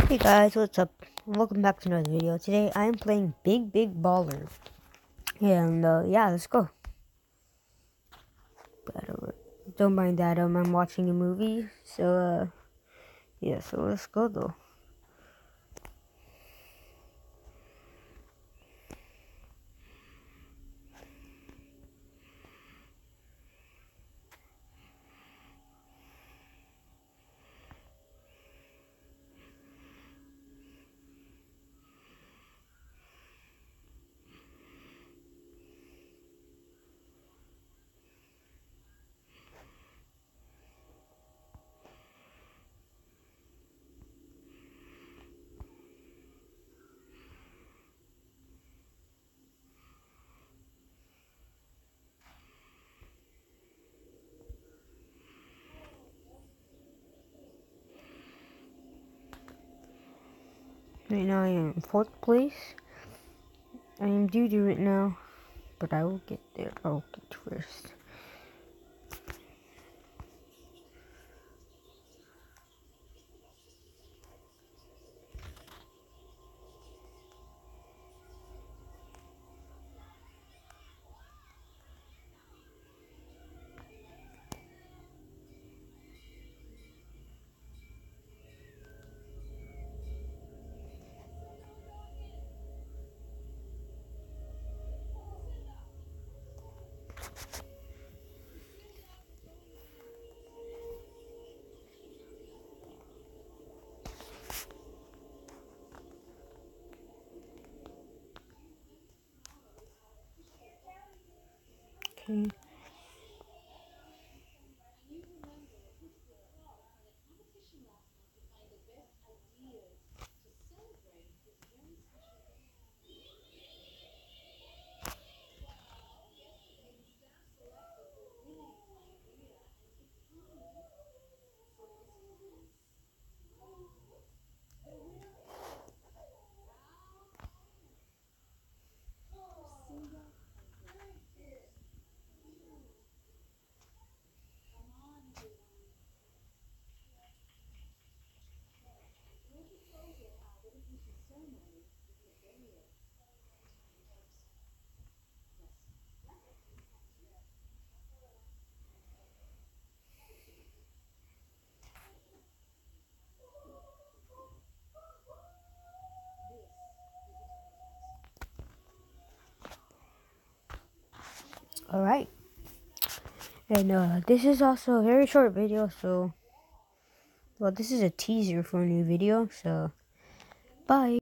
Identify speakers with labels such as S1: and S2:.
S1: Hey guys, what's up? Welcome back to another video. Today I am playing Big Baller. And yeah, let's go. But, don't mind that, I'm watching a movie. So yeah, so let's go though. Right now I am in 4th place. I am due to right now, but I will get there. I'll get first. Okay. Alright. And this is also a very short video, so well, this is a teaser for a new video, so bye.